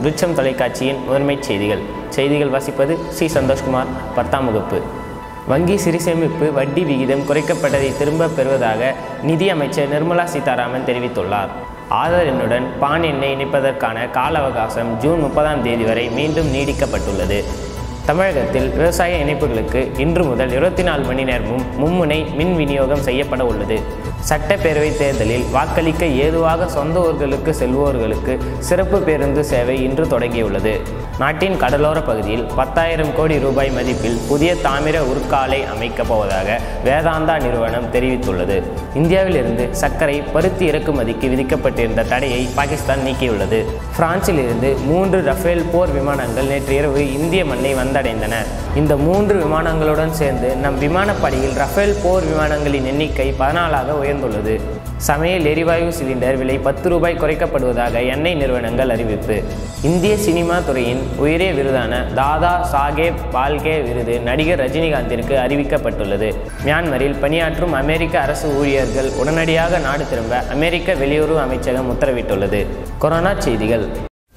விருட்சம் தொலைக்காட்சியின் முதன்மைச் செய்திகள் வாசிப்பது சி சந்தோஷ்குமார். 10ஆம் வகுப்பு. வங்கி சிறுசேமிப்பு வட்டி விகிதம் குறைக்கப்பட்டதை திரும்பப் பெறுவதாக நிதி அமைச்சர் நிர்மலா சீதாராமன் தெரிவித்துள்ளார். ஆதார் எண்ணுடன் பான் எண்ணை இணைப்பதற்கான கால அவகாசம் ஜூன் 30ஆம் தேதி வரை மீண்டும் நீடிக்கப்பட்டுள்ளது. தமிழகத்தில் விவசாய இணைப்புகளுக்கு இன்று முதல் 24 மணி நேரமும் மும்முனை மின் விநியோகம் செய்யப்பட உள்ளது. சட்டப்பேரவை தேர்தலில் வாக்களிக்க ஏதுவாக சொந்த ஊர்களுக்கு செல்வோர்களுக்கு சிறப்பு பேருந்து சேவை இன்று தொடங்கியுள்ளது. நாட்டின் கடலோர பகுதியில் 10,000 கோடி ரூபாய் மதிப்பில் புதிய தாமிர உருக்காலை அமைக்கப் போவதாக வேதாந்தா நிறுவனம் தெரிவித்துள்ளது. இந்தியாவிலிருந்து சர்க்கரை, பருத்தி இறக்குமதிக்கு விதிக்கப்பட்டிருந்த தடையை பாகிஸ்தான் நீக்கியுள்ளது. பிரான்சில் இருந்து 3 ரஃபேல் போர் விமானங்கள் நேற்று இரவு இந்திய மண்ணை வந்தடைந்தன. இந்த 3 விமானங்களுடன் சேர்ந்து நம் விமானப்படையில் ரஃபேல் போர் விமானங்களின் எண்ணிக்கை 14ஆக உயர்ந்துள்ளது. சமையல் எரிவாயு சிலிண்டர் விலை 10 ரூபாய் குறைக்கப்படுவதாக எண்ணெய் நிறுவனங்கள் அறிவிப்பு. இந்திய சினிமா துறையின் உயரிய விருதான தாதா சாஹேப் பால்கே விருது நடிகர் ரஜினிகாந்திற்கு அறிவிக்கப்பட்டுள்ளது. மியான்மரில் பணியாற்றும் அமெரிக்க அரசு ஊழியர்கள் உடனடியாக நாடு திரும்ப அமெரிக்க வெளியுறவு அமைச்சகம் உத்தரவிட்டுள்ளது. கொரோனா செய்திகள்.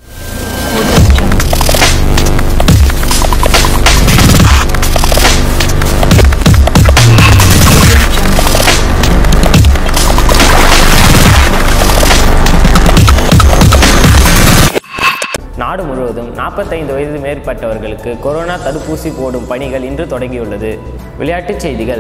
நாடு முழுவதும் 45 வயது மேற்பட்டவர்களுக்கு கொரோனா தடுப்பூசி போடும் பணிகள் இன்று தொடங்கியுள்ளது. விளையாட்டுச் செய்திகள்.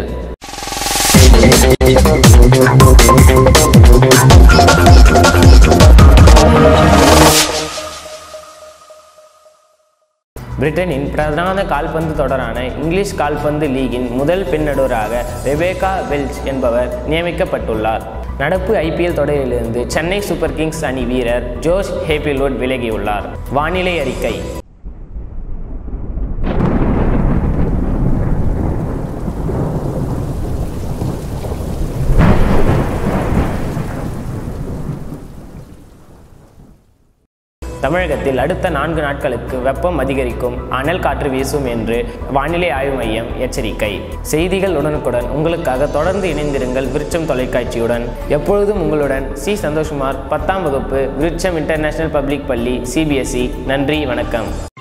பிரிட்டனின் பிரதான கால்பந்து தொடரான இங்கிலீஷ் கால்பந்து லீகின் முதல் பெண் நடுவராக ரெபேக்கா வெல்ச் என்பவர் நியமிக்கப்பட்டுள்ளார். நடப்பு IPL தொடரிலிருந்து சென்னை சூப்பர் கிங்ஸ் அணி வீரர் ஜோஷ் ஹேபில்வுட் விலகியுள்ளார். வானிலை அறிக்கை. தமிழகத்தில் அடுத்த 4 நாட்களுக்கு வெப்பம் அதிகரிக்கும், அனல் காற்று வீசும் என்று வானிலை ஆய்வு மையம் எச்சரிக்கை. செய்திகள் உடனுக்குடன் உங்களுக்காக தொடர்ந்து இணைந்திருங்கள் விருட்சம் தொலைக்காட்சியுடன். எப்பொழுதும் உங்களுடன் சி சந்தோஷ்குமார். 10ஆம் வகுப்பு விருட்சம் இன்டர்நேஷனல் பப்ளிக் பள்ளி CBSE. நன்றி, வணக்கம்.